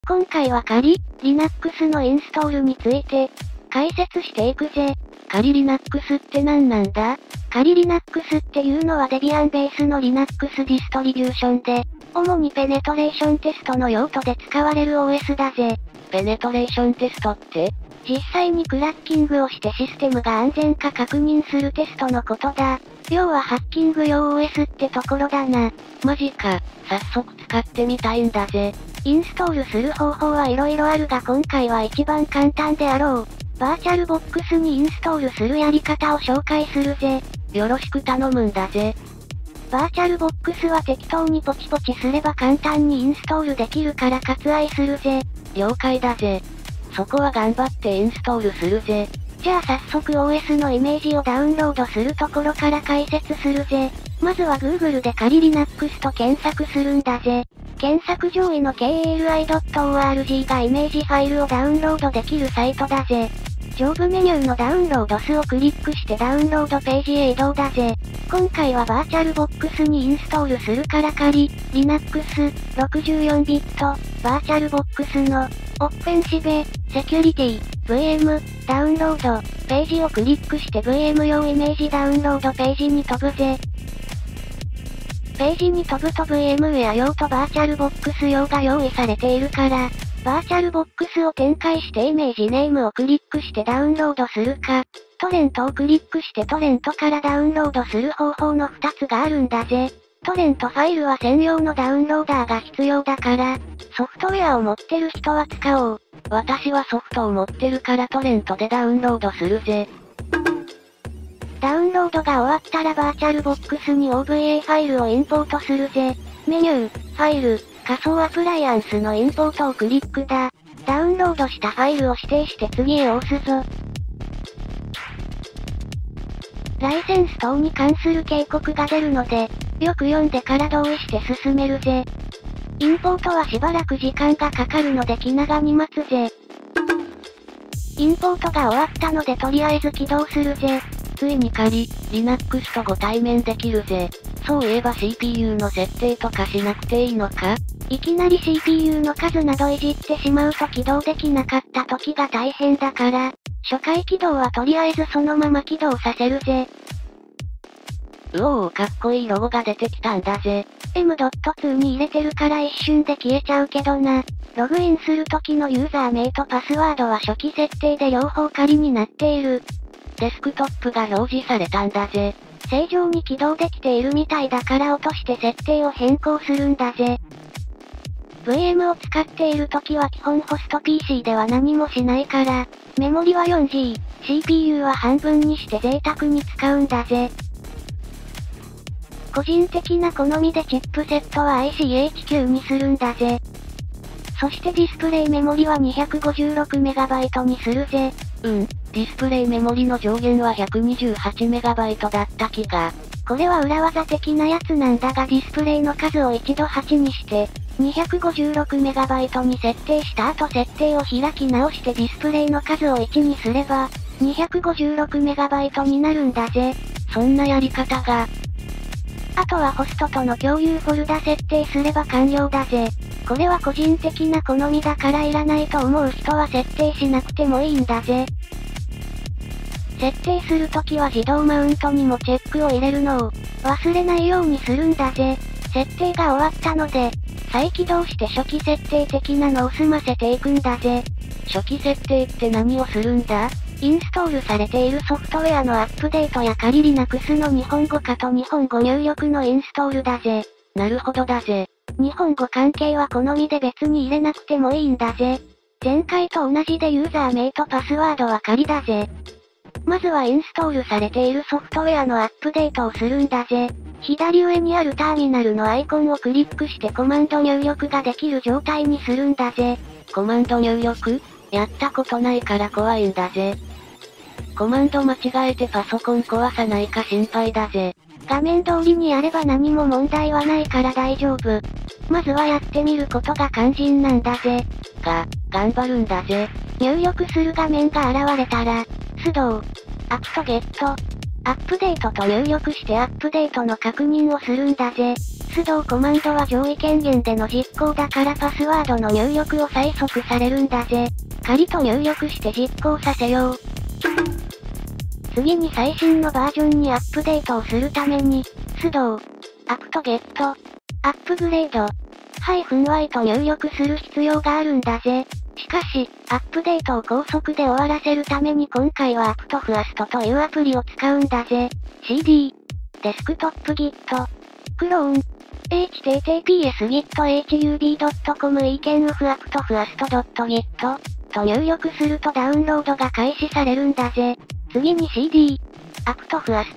今回は仮、Linux のインストールについて、解説していくぜ。 仮 Linux って何なんだ？ 仮 Linux っていうのはデビアンベースの Linux ディストリビューションで、主にペネトレーションテストの用途で使われる OS だぜ。 ペネトレーションテストって？ 実際にクラッキングをしてシステムが安全か確認するテストのことだ。要はハッキング用 OS ってところだな。 マジか、早速使ってみたいんだぜ。 インストールする方法はいろいろあるが今回は一番簡単であろう。バーチャルボックスにインストールするやり方を紹介するぜ。 よろしく頼むんだぜ。 バーチャルボックスは適当にポチポチすれば簡単にインストールできるから割愛するぜ。 了解だぜ。そこは頑張ってインストールするぜ。 じゃあ早速 OS のイメージをダウンロードするところから解説するぜ。まずは Google で仮 Linux と検索するんだぜ。検索上位の kali.org がイメージファイルをダウンロードできるサイトだぜ。上部メニューのダウンロードスをクリックしてダウンロードページへ移動だぜ。今回はバーチャルボックスにインストールするから仮、Linux、64ビット、バーチャルボックスの、オフェンシベ、セキュリティ、VM、ダウンロード、ページをクリックして VM 用イメージダウンロードページに飛ぶぜ。ページに飛ぶと VMware 用とバーチャルボックス用が用意されているから、バーチャルボックスを展開してイメージネームをクリックしてダウンロードするか、トレントをクリックしてトレントからダウンロードする方法の2つがあるんだぜ。トレントファイルは専用のダウンローダーが必要だから、ソフトウェアを持ってる人は使おう。 私はソフトを持ってるからトレントでダウンロードするぜ。 ダウンロードが終わったらバーチャルボックスに OVA ファイルをインポートするぜ。メニュー、ファイル、仮想アプライアンスのインポートをクリックだ。ダウンロードしたファイルを指定して次へ押すぞ。ライセンス等に関する警告が出るので、よく読んでから同意して進めるぜ。インポートはしばらく時間がかかるので気長に待つぜ。インポートが終わったのでとりあえず起動するぜ。 ついに仮、Linux とご対面できるぜ。そういえば CPU の設定とかしなくていいのか？ いきなり CPU の数などいじってしまうと起動できなかった時が大変だから、初回起動はとりあえずそのまま起動させるぜ。 うおー、かっこいいロゴが出てきたんだぜ。 M.2 に入れてるから一瞬で消えちゃうけどな。ログインする時のユーザー名とパスワードは初期設定で両方仮になっている。 デスクトップが表示されたんだぜ。 正常に起動できているみたいだから落として設定を変更するんだぜ。VM を使っている時は基本ホスト PC では何もしないから、メモリは 4G、CPU は半分にして贅沢に使うんだぜ。個人的な好みでチップセットは ICH9 にするんだぜ。そしてディスプレイメモリは 256MB にするぜ。 ディスプレイメモリの上限は 128MB だった気が。 これは裏技的なやつなんだがディスプレイの数を一度8にして、256MB に設定した後設定を開き直してディスプレイの数を1にすれば、256MB になるんだぜ。 そんなやり方が。 あとはホストとの共有フォルダ設定すれば完了だぜ。これは個人的な好みだからいらないと思う人は設定しなくてもいいんだぜ。設定するときは自動マウントにもチェックを入れるのを忘れないようにするんだぜ。設定が終わったので、再起動して初期設定的なのを済ませていくんだぜ。 初期設定って何をするんだ？ インストールされているソフトウェアのアップデートや仮 Linux の日本語化と日本語入力のインストールだぜ。 なるほどだぜ。 日本語関係は好みで別に入れなくてもいいんだぜ。前回と同じでユーザー名とパスワードは仮だぜ。まずはインストールされているソフトウェアのアップデートをするんだぜ。左上にあるターミナルのアイコンをクリックしてコマンド入力ができる状態にするんだぜ。 コマンド入力？やったことないから怖いんだぜ。コマンド間違えてパソコン壊さないか心配だぜ。 画面通りにやれば何も問題はないから大丈夫。まずはやってみることが肝心なんだぜ。 頑張るんだぜ。 入力する画面が現れたら、sudo apt getアップデートと入力してアップデートの確認をするんだぜ。 sudo コマンドは上位権限での実行だからパスワードの入力を催促されるんだぜ。仮と入力して実行させよう。次に最新のバージョンにアップデートをするために、sudo apt-get upgrade -y と入力する必要があるんだぜ。しかし、アップデートを高速で終わらせるために今回は apt-fast というアプリを使うんだぜ。cd、デスクトップ git、クローン、https://github.com ekenf-apt-fast.git と入力するとダウンロードが開始されるんだぜ。次に cd、apt-fast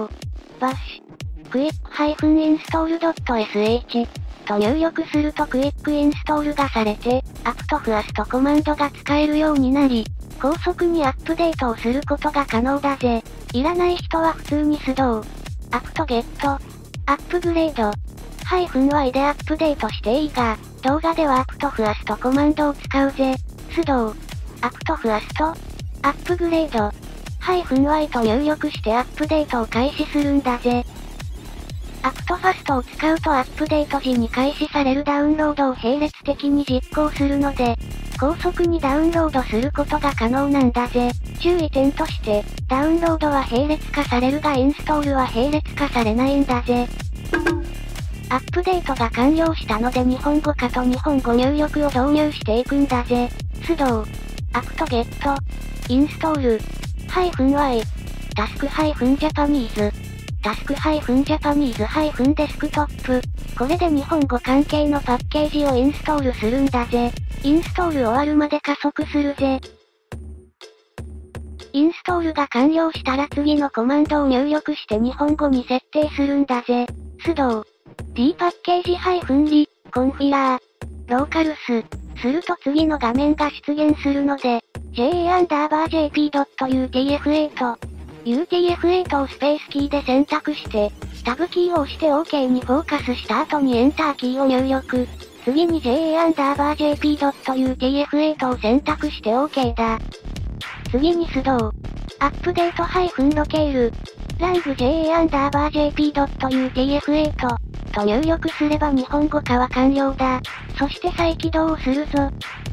sudo、bash、quick-install.sh と入力するとクイックインストールがされて、apt-fast コマンドが使えるようになり、高速にアップデートをすることが可能だぜ。いらない人は普通にsudo apt-get upgrade -y でアップデートしていいが、動画ではapt-fastコマンドを使うぜ。sudo apt-fast upgrade -y と入力してアップデートを開始するんだぜ。apt-fast を使うとアップデート時に開始されるダウンロードを並列的に実行するので、高速にダウンロードすることが可能なんだぜ。注意点として、ダウンロードは並列化されるがインストールは並列化されないんだぜ。アップデートが完了したので日本語化と日本語入力を導入していくんだぜ。sudo apt-get install -y task-japanese task-japanese-desktop これで日本語関係のパッケージをインストールするんだぜ。インストール終わるまで加速するぜ。インストールが完了したら次のコマンドを入力して日本語に設定するんだぜ。sudo dpackage-li configure locals すると次の画面が出現するので、ja_jp.utf8 UTF-8 をスペースキーで選択して、タブキーを押して OK にフォーカスした後にエンターキーを入力。次に ja_jp.utf8 を選択して OK だ。次にsudo update-locale lang ja_jp.utf8 と入力すれば日本語化は完了だ。そして再起動をするぞ。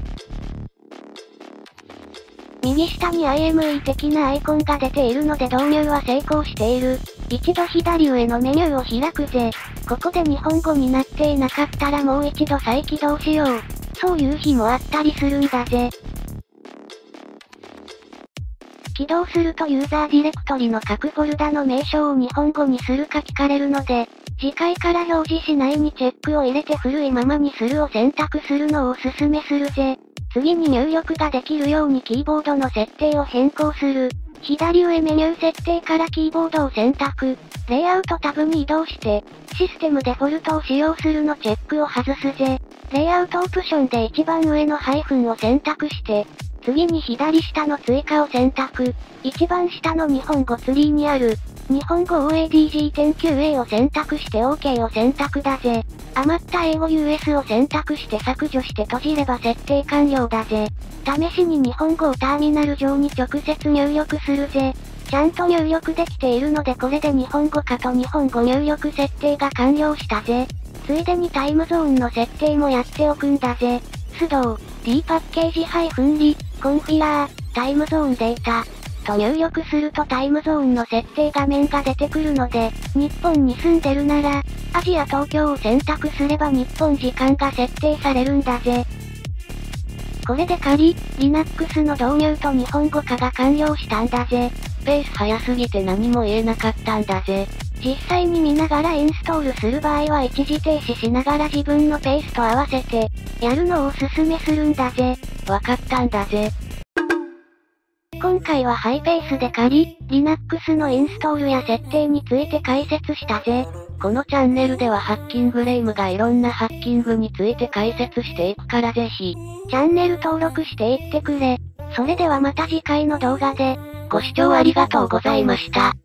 右下に IME 的なアイコンが出ているので導入は成功している。一度左上のメニューを開くぜ。ここで日本語になっていなかったらもう一度再起動しよう。そういう日もあったりするんだぜ。起動するとユーザーディレクトリの各フォルダの名称を日本語にするか聞かれるので、次回から表示しないにチェックを入れて古いままにするを選択するのをおすすめするぜ。次に入力ができるようにキーボードの設定を変更する。左上メニュー設定からキーボードを選択。レイアウトタブに移動して、システムデフォルトを使用するのチェックを外すぜ。レイアウトオプションで一番上のハイフンを選択して、次に左下の追加を選択。一番下の日本語ツリーにある、日本語 OADG.9a を選択して OK を選択だぜ。余った英語 US を選択して削除して閉じれば設定完了だぜ。試しに日本語をターミナル上に直接入力するぜ。ちゃんと入力できているのでこれで日本語化と日本語入力設定が完了したぜ。ついでにタイムゾーンの設定もやっておくんだぜ。sudo dpackage-li configureタイムゾーンデータと入力するとタイムゾーンの設定画面が出てくるので、日本に住んでるなら、アジア東京を選択すれば日本時間が設定されるんだぜ。これで仮、Linux の導入と日本語化が完了したんだぜ。 ペース早すぎて何も言えなかったんだぜ。 実際に見ながらインストールする場合は一時停止しながら自分のペースと合わせて、やるのをおすすめするんだぜ。 わかったんだぜ。 今回はハイペースで仮、Linux のインストールや設定について解説したぜ。 このチャンネルではハッキングレイムがいろんなハッキングについて解説していくからぜひ、 チャンネル登録していってくれ。それではまた次回の動画で、 ご視聴ありがとうございました。